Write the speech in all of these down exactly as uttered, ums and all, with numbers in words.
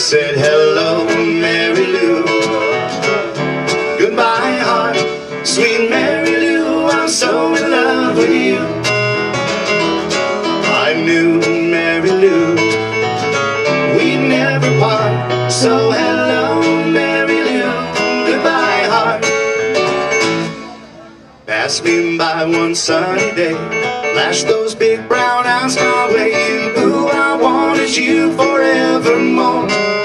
said, hello, Mary Lou. Goodbye, heart, sweet Mary Lou. I'm so in love with you. I knew, Mary Lou, we'd never part. So hello, Mary Lou. Goodbye, heart. Passed me by one sunny day, flashed those big brown eyes my way, and ooh, I wanted you forevermore.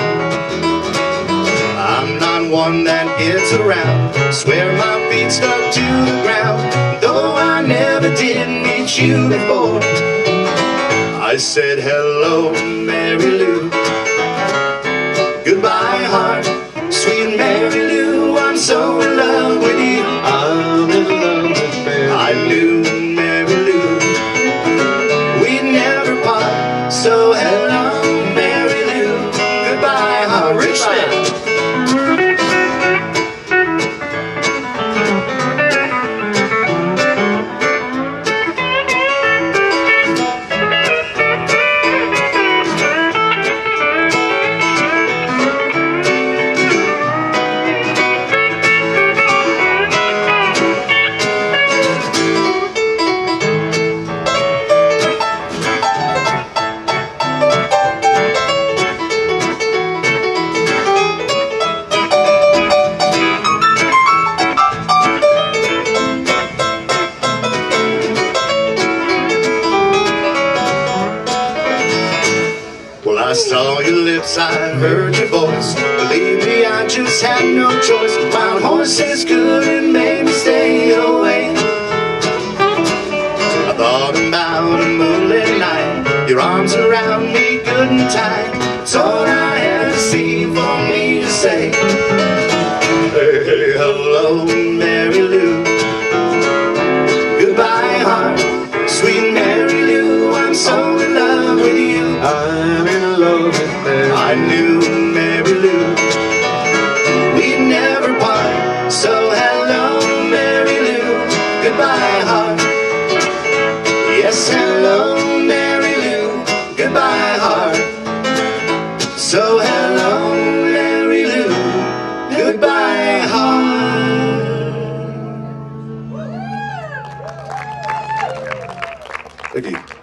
I'm not one that gets around, swear my feet stuck to the ground, though I never did meet you before. I said, hello, Mary Lou. Goodbye, heart, sweet Mary Lou. I'm so in love with you. I'm in love with Mary. I knew, Mary Lou, we'd never part. So hello, Mary Lou. Goodbye, heart. Richmond. I saw your lips, I heard your voice. Believe me, I just had no choice. Wild horses couldn't make me stay away. I thought about a moonlit night, your arms around me good and tight. It's all I had to see for me to say, hey, hey, hello, Mary Lou. Goodbye, heart, sweet Mary Lou. I'm so in love with you. I'm in love with Mary. I knew, Mary Lou, we'd never part. So hello, Mary Lou. Goodbye, heart. Yes, hello, Mary Lou. Goodbye, heart. So hello, Mary Lou. Goodbye, heart. Thank you.